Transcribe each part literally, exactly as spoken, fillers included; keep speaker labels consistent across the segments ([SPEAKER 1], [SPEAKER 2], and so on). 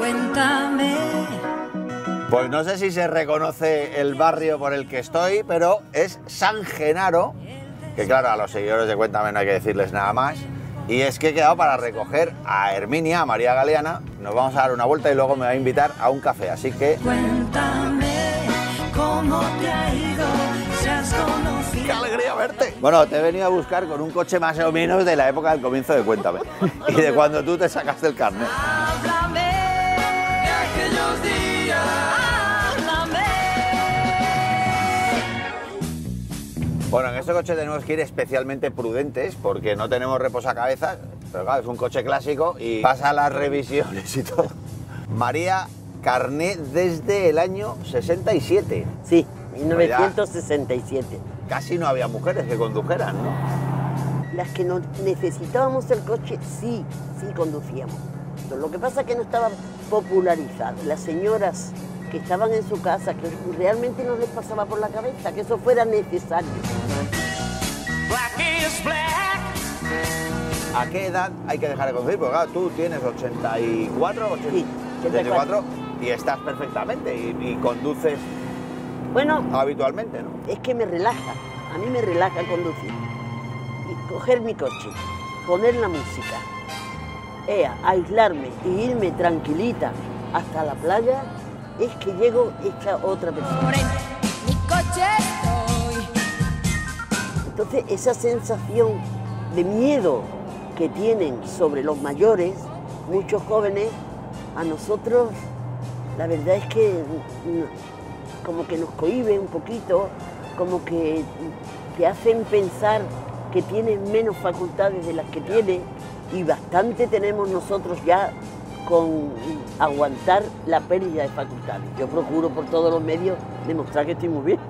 [SPEAKER 1] Cuéntame.
[SPEAKER 2] Pues no sé si se reconoce el barrio por el que estoy, pero es San Genaro, que claro, a los seguidores de Cuéntame no hay que decirles nada más. Y es que he quedado para recoger a Herminia, a María Galeana. Nos vamos a dar una vuelta y luego me va a invitar a un café, así que...
[SPEAKER 1] Cuéntame cómo te ha ido, si has conocido...
[SPEAKER 2] ¡Qué alegría verte! Bueno, te he venido a buscar con un coche más o menos de la época del comienzo de Cuéntame. Y de cuando tú te sacaste el carnet.
[SPEAKER 1] Háblame de aquellos días. Háblame.
[SPEAKER 2] Bueno, en este coche tenemos que ir especialmente prudentes porque no tenemos reposacabezas, pero claro, es un coche clásico y pasa las revisiones y todo. María, carné desde el año sesenta y siete.
[SPEAKER 3] Sí, mil novecientos sesenta y siete.
[SPEAKER 2] Casi no había mujeres que condujeran, ¿no?
[SPEAKER 3] Las que no necesitábamos el coche, sí, sí conducíamos. Lo que pasa es que no estaba popularizado. Las señoras que estaban en su casa, que realmente no les pasaba por la cabeza que eso fuera necesario.
[SPEAKER 2] ¿A qué edad hay que dejar de conducir? Porque claro, tú tienes ochenta y cuatro, ochenta,
[SPEAKER 3] Sí,
[SPEAKER 2] ochenta y cuatro y estás perfectamente y, y conduces
[SPEAKER 3] bueno,
[SPEAKER 2] habitualmente, ¿no?
[SPEAKER 3] es que me relaja, a mí me relaja conducir. Y coger mi coche, poner la música, ea, aislarme y irme tranquilita hasta la playa, es que llego hecha otra persona.
[SPEAKER 1] Mi coche estoy.
[SPEAKER 3] Entonces, esa sensación de miedo que tienen sobre los mayores, muchos jóvenes, a nosotros, la verdad es que mm, como que nos cohíbe un poquito, como que te hacen pensar que tienen menos facultades de las que tienen, y bastante tenemos nosotros ya con aguantar la pérdida de facultades. Yo procuro por todos los medios demostrar que estoy muy bien.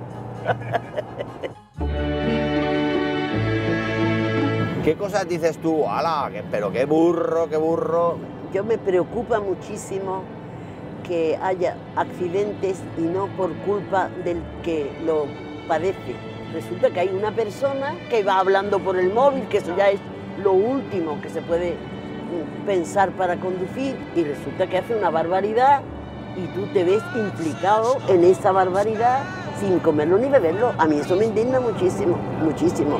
[SPEAKER 2] ¿Qué cosas dices tú? ¡Hala! Que- pero qué burro, qué burro.
[SPEAKER 3] Yo me preocupa muchísimo que haya accidentes y no por culpa del que lo padece. Resulta que hay una persona que va hablando por el móvil, que eso ya es lo último que se puede pensar para conducir, y resulta que hace una barbaridad y tú te ves implicado en esa barbaridad sin comerlo ni beberlo. A mí eso me indigna muchísimo, muchísimo.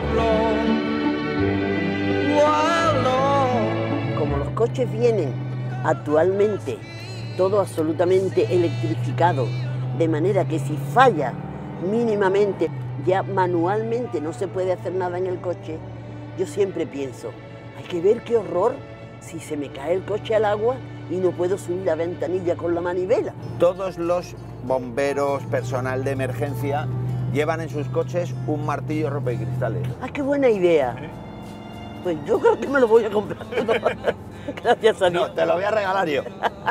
[SPEAKER 3] Como los coches vienen actualmente todo absolutamente electrificado, de manera que si falla mínimamente, ya manualmente no se puede hacer nada en el coche, yo siempre pienso, hay que ver qué horror si se me cae el coche al agua y no puedo subir la ventanilla con la manivela.
[SPEAKER 2] Todos los bomberos, personal de emergencia, llevan en sus coches un martillo rompecristales.
[SPEAKER 3] ¡Ah, qué buena idea! Pues yo creo que me lo voy a comprar. Gracias a Dios.
[SPEAKER 2] No, te lo voy a regalar yo.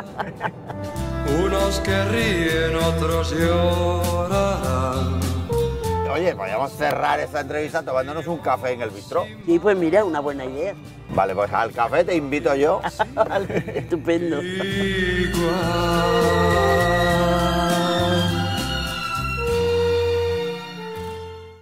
[SPEAKER 4] Unos que ríen, otros llorarán.
[SPEAKER 2] Oye, podríamos cerrar esta entrevista tomándonos un café en el bistró.
[SPEAKER 3] Sí, pues mira, una buena idea.
[SPEAKER 2] Vale, pues al café te invito yo.
[SPEAKER 3] Estupendo.
[SPEAKER 4] Igual.